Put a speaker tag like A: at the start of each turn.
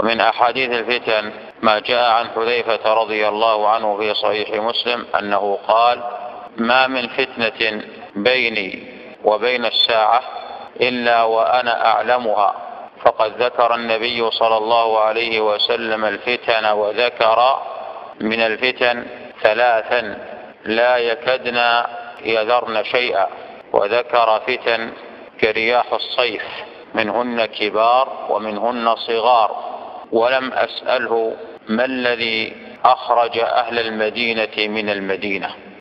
A: ومن أحاديث الفتن ما جاء عن حذيفة رضي الله عنه في صحيح مسلم أنه قال: ما من فتنة بيني وبين الساعة إلا وأنا أعلمها. فقد ذكر النبي صلى الله عليه وسلم الفتن، وذكر من الفتن ثلاثا لا يكدن يذرن شيئا، وذكر فتن كرياح الصيف، منهن كبار ومنهن صغار. ولم أسأله ما الذي أخرج أهل المدينة من المدينة.